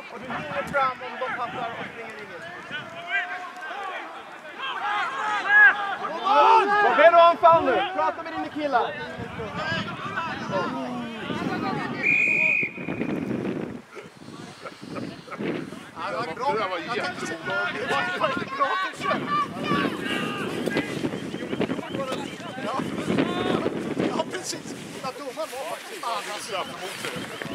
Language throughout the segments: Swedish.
Och du hinner fram om de passar och springer in. Var redo anfall nu. Prata med dina killar. Det där var jättebra. Det var inte bra försök. Ja, precis. När domaren var faktiskt straff mot det.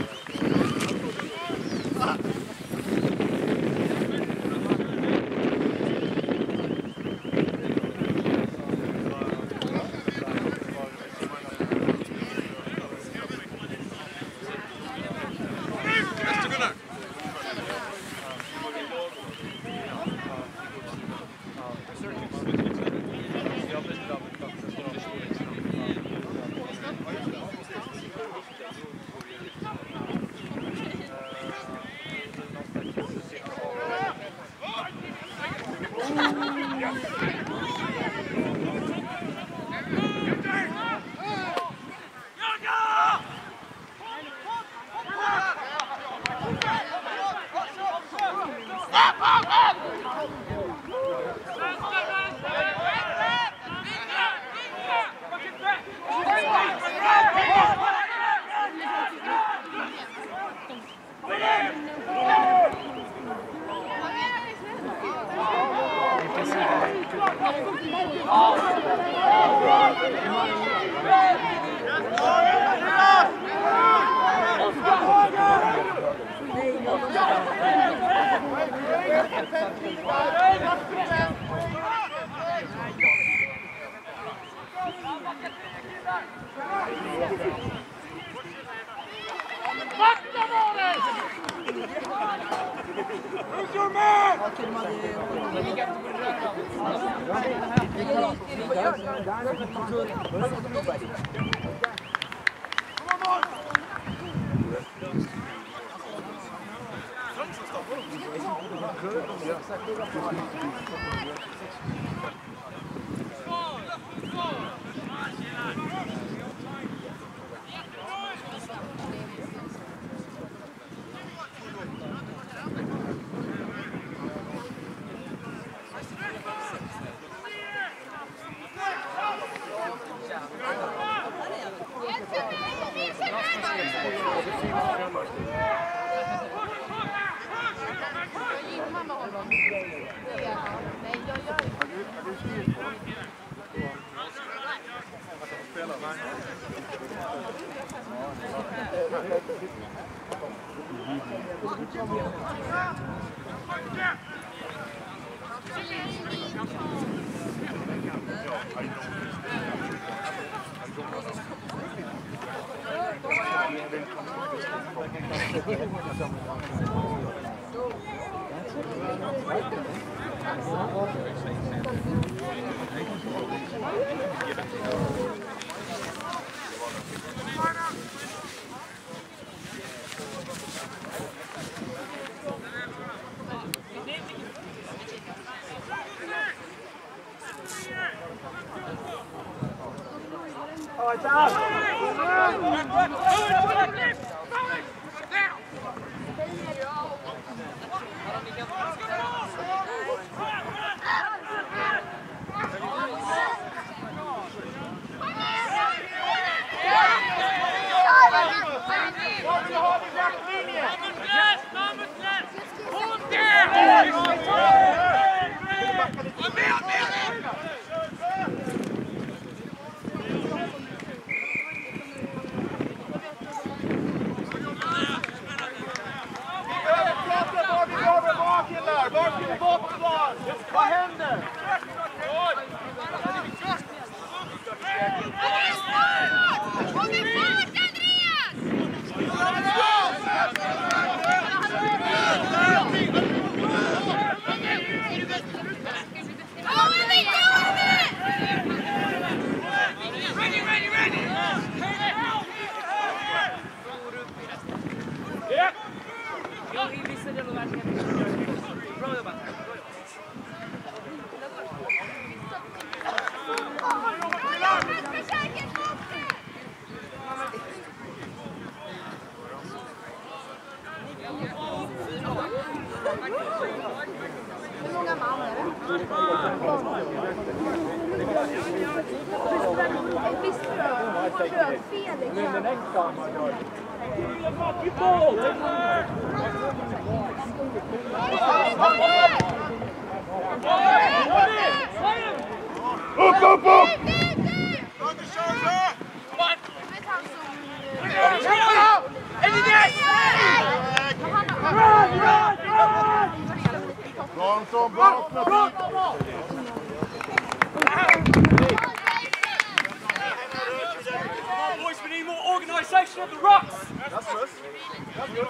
Boys, we need more organisation of the rucks. That's us. That's good.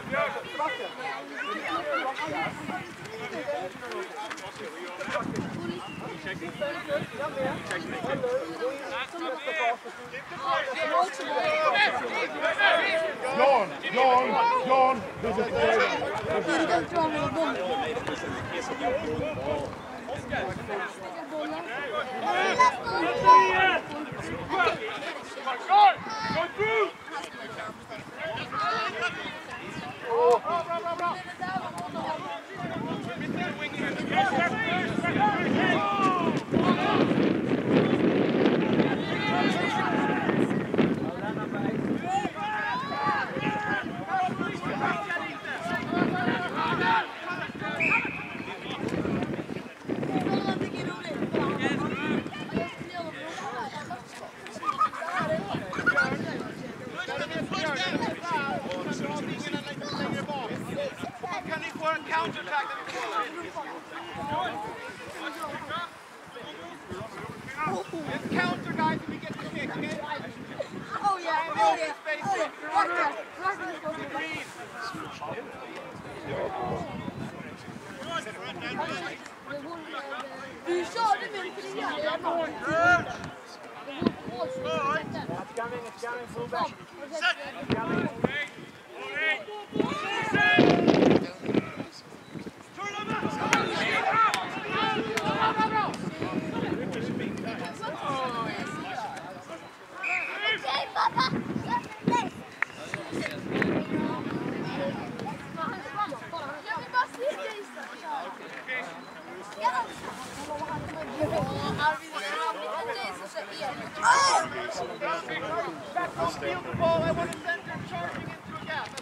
John. Go through. Counter guys if we get the kick, okay? Oh yeah, Du körde med en trea. Field the ball, I want to send them charging into a gap.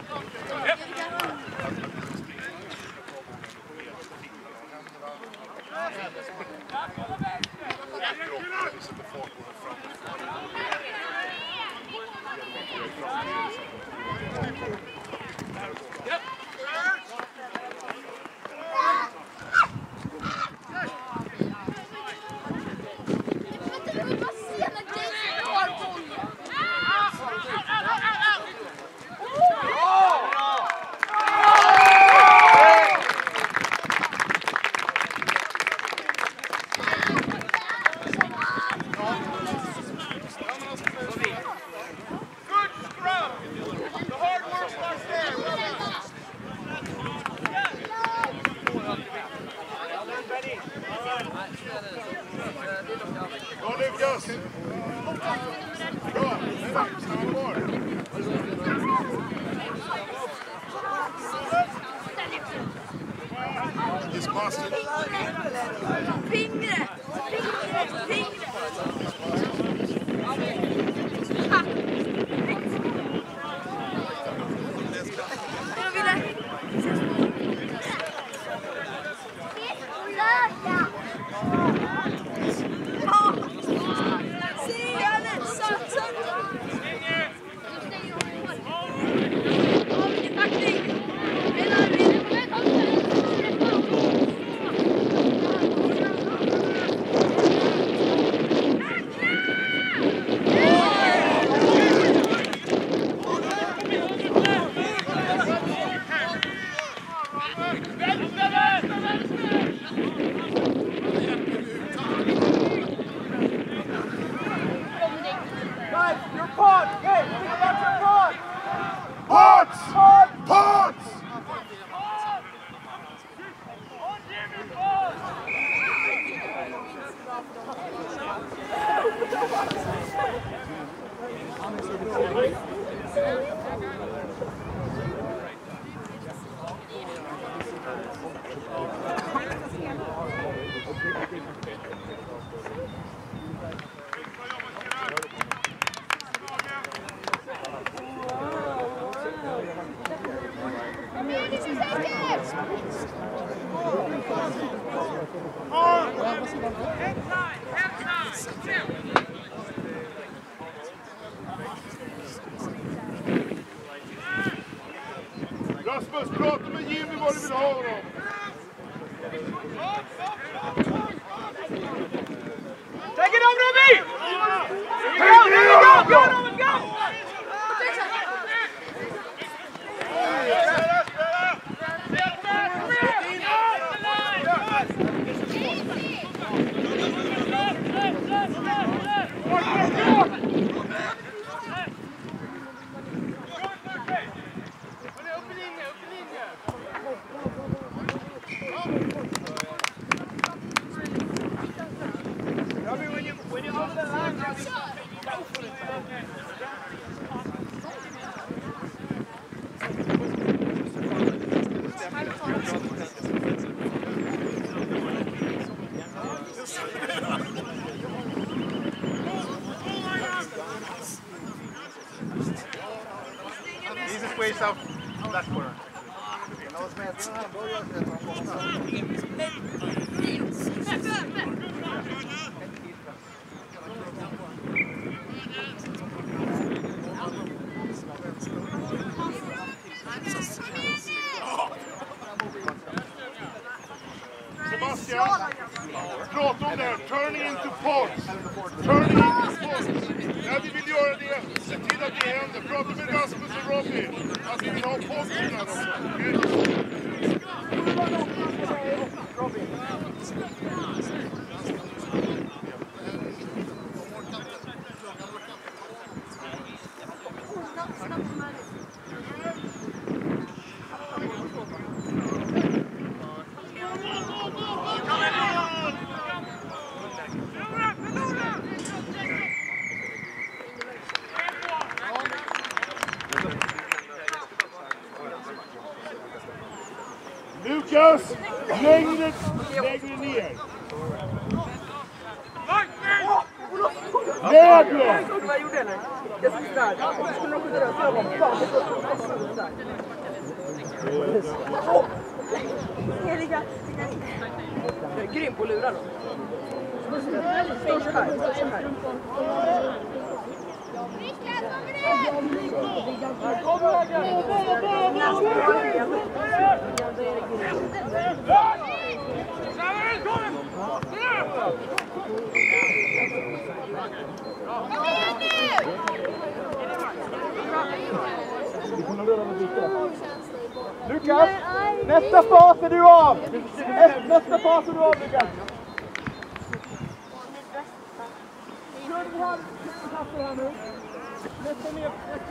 south, that corner. Sebastian, prata om det här, turning into pods. Turning into pods. När vi vill göra det, se till att det händer. Prata med Rasmus och Robbie, att vi vill ha podsen här också. Lukas, längre ner. Lägre! Vad gjorde jag? Jag skulle där. Jag skulle nog där. Jag är grym på att lura då. Står så här. Lukas, nästa fas är du av! Nästa fas är du av, Lukas! Kör du här nu? Nästa ner,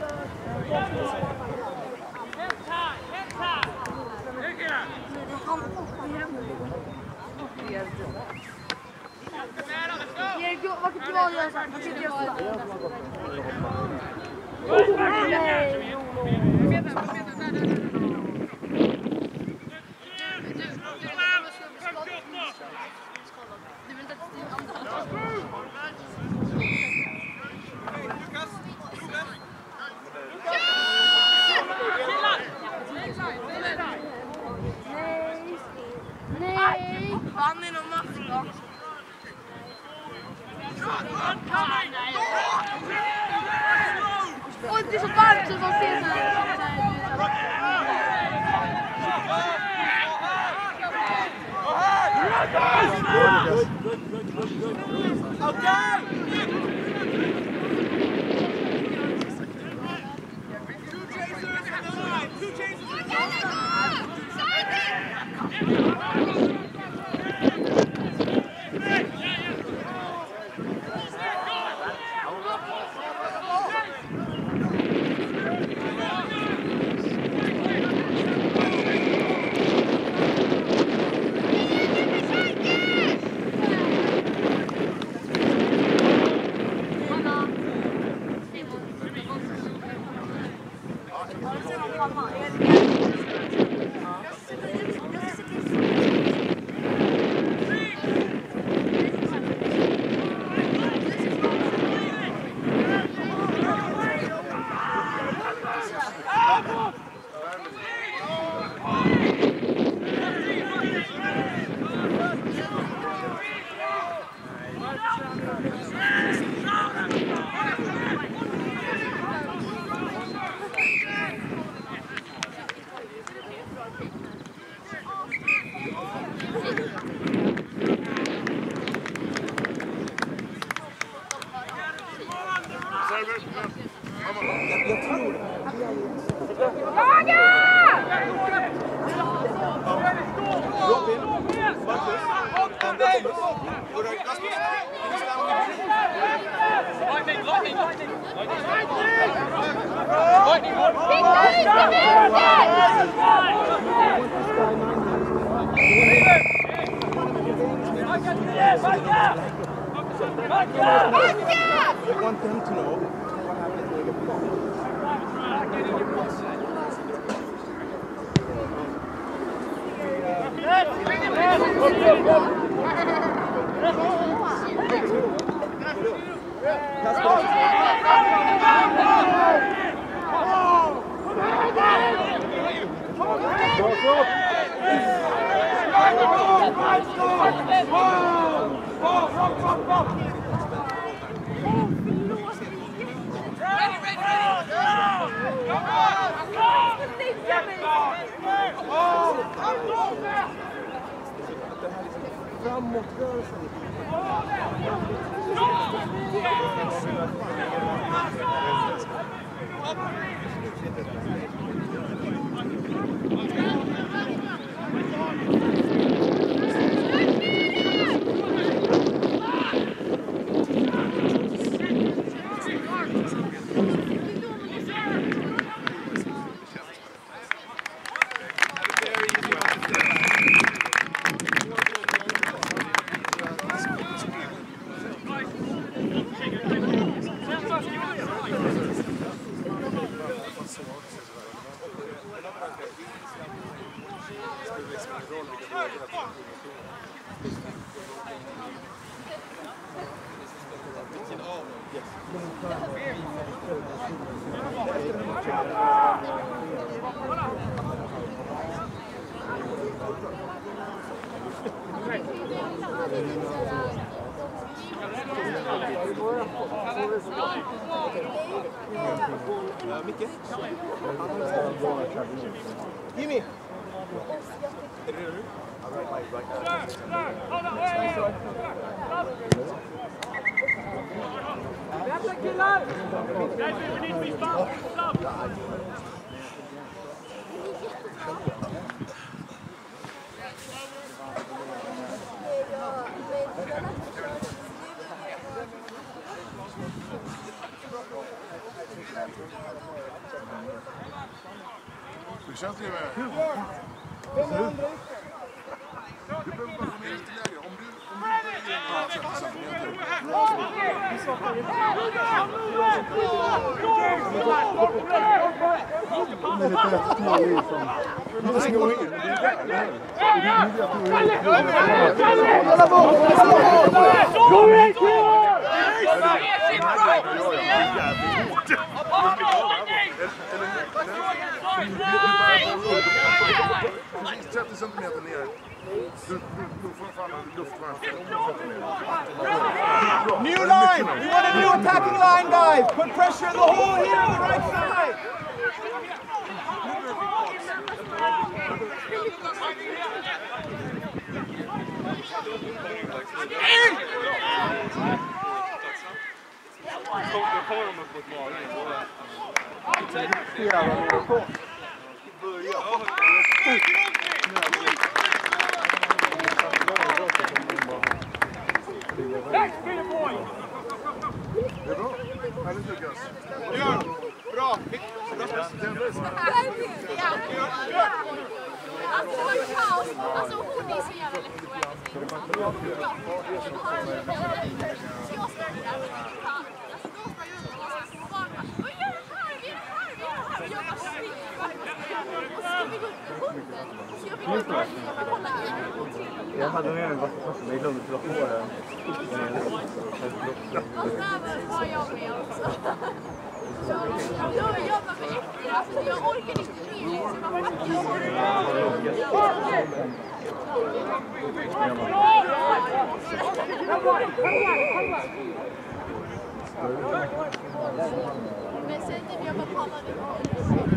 Erik, vad kan du göra så här? Vad kan du göra så Nej! Han är någon maffia. Oj, det är så varmt så man ser så här. I want them to know what happens when you get the ball. Jimmy! Hur känns det med? Du behöver bara gå ner lite lägre. Om du ger 30 centimeter. Precis 30 centimeter ner. Du får fan luftvärn. New line! We want a new attacking line, guys! Put pressure in the hole here on the right side! Det är bra. Härligt lyckas. Ja, bra! Alltså det var ju kaos. Alltså hon är så jävla lätt. Jag hade nog även varit fast mig glömde till att få det. Och där var jag med också. Så jag jobbar för efter. Alltså jag orkar inte mer. Så man faktiskt men sen typ jag bara pallade på.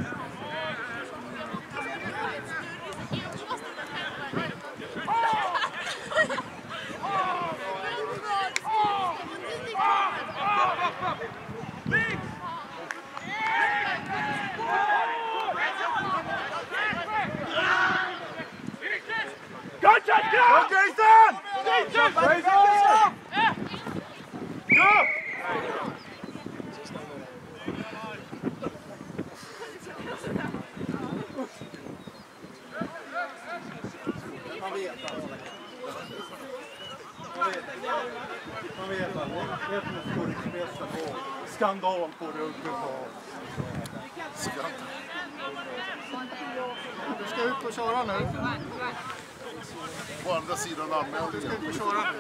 Man vet att det är en skurkspesa på skandal på ruggen på. Du ska ut och köra nu. På andra sidan anmälan. Du ska ut och köra nu.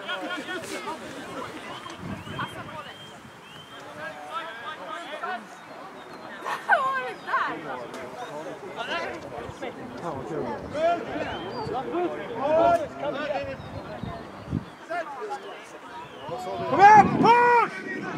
Vad var det där? Kom igen, push!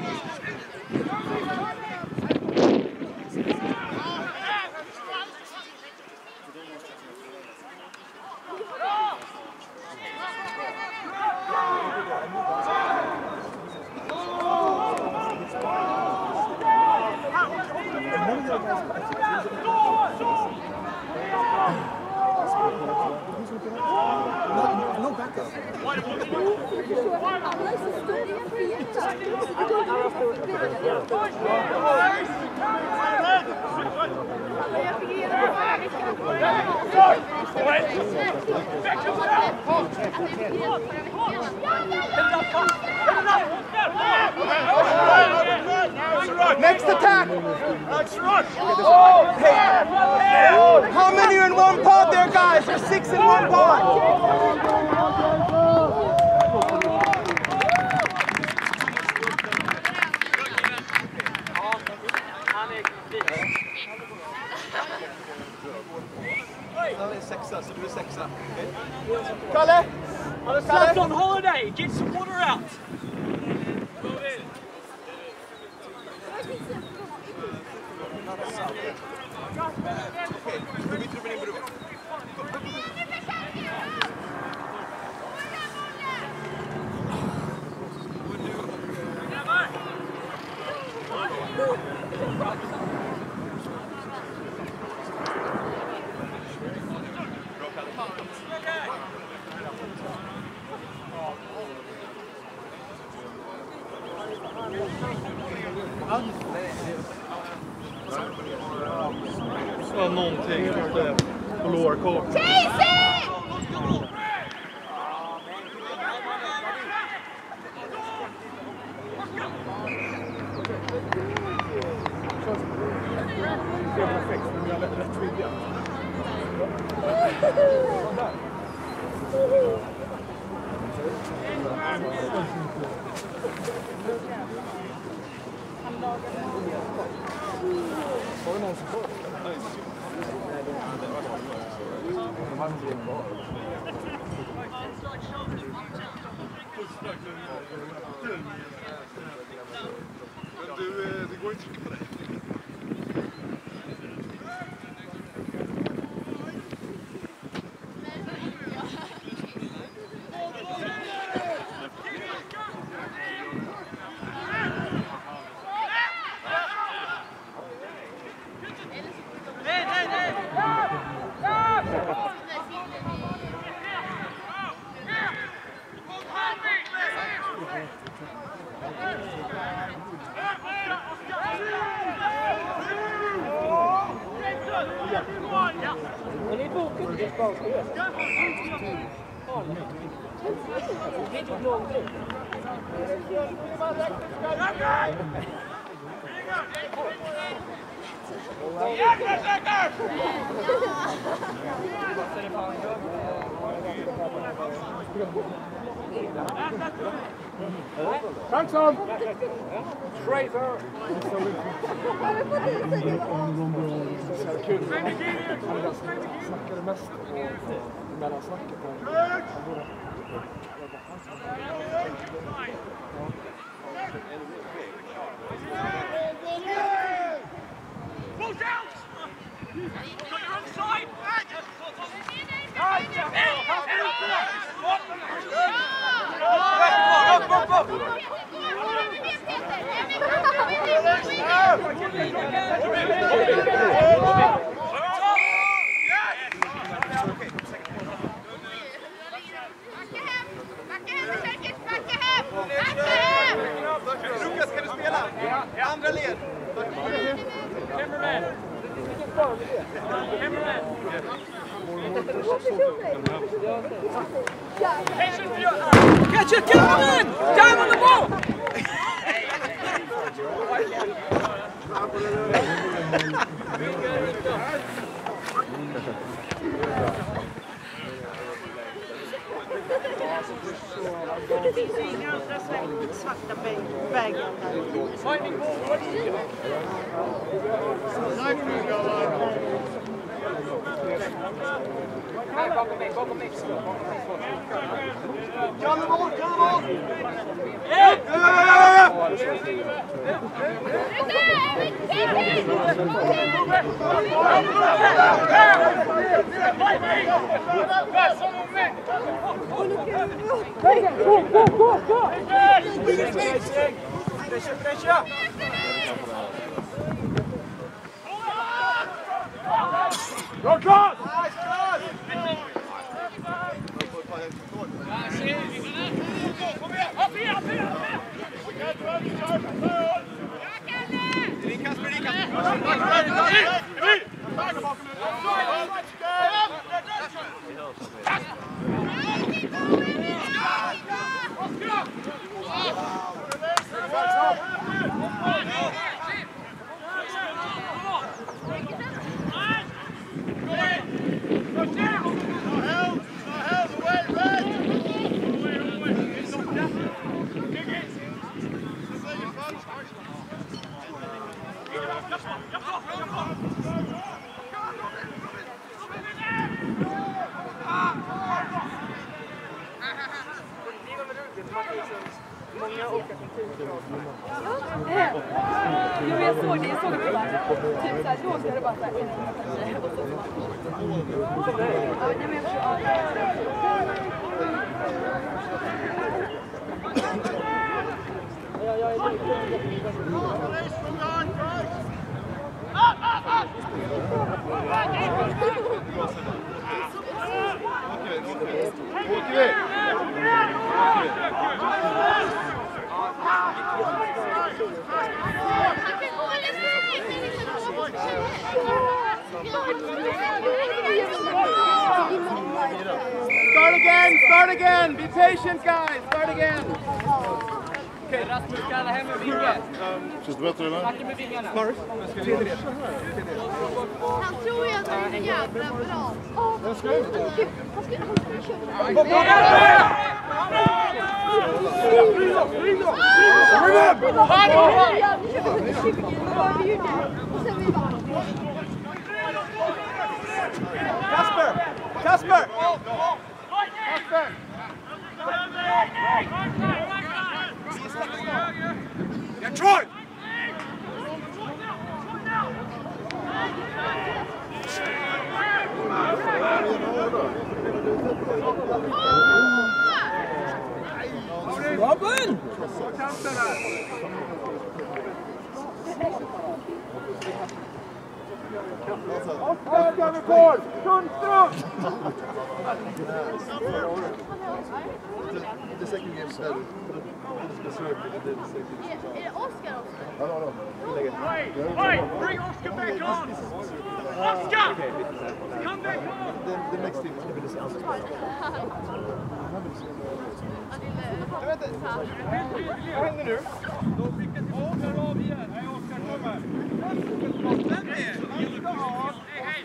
No backup. Next attack! How many are in one pod there, guys? There's 6 in one pod. Kalle! Lads on holiday, get some water out. Så någonting på lårkåk. Men det går inte att trycka på det. Fransson! Fraser! Snackade mest mellan snacket. Close out! Got your own side! Lukas, kan du spela? Andra led. Cameraman! Cameraman! Catch it, Calvin! Time on the ball! Det finns ju inga andra svarta vägar där. Bakom mig. Kallemål! Bra Klas! Jag såg det bara typ såhär, då ska det bara såhär. Start again! Be patient guys! Start again! Okej, Rasmus ska alla hem med vinge. Känns det bättre eller? Starta med vingarna. Han tror ju att han är jävla bra. Han ska köra. Kasper! Jag tror! Robin! Oskar med kvar! Sundström! The second game is better. Är det Oskar? No. Hey, bring Oscar back on! Oscar! Come back on! The next team is going to be the same. Vad händer nu? De fick ett Oscar av igen. Nej, Oscar kommer. Vem är det? Hej!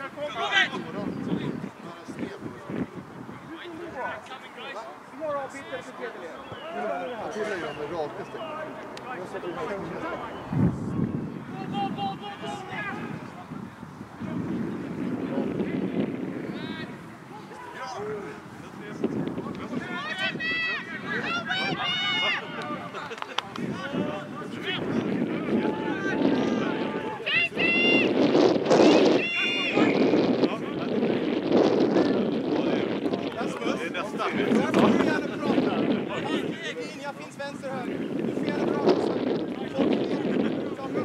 Jag finns vänster höger. Du får gärna prata så folk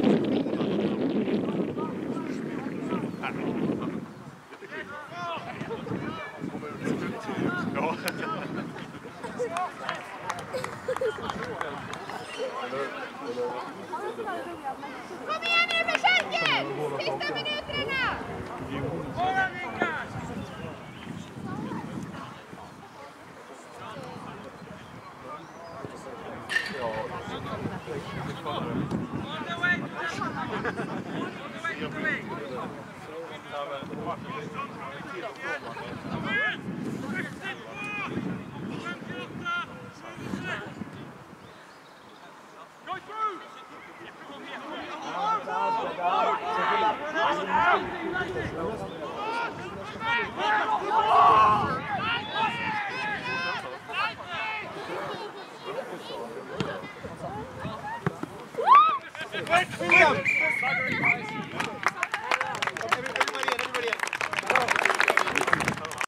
Kom igen nu med Schenker! Sista minuterna! Bara Rickard! Go through! William!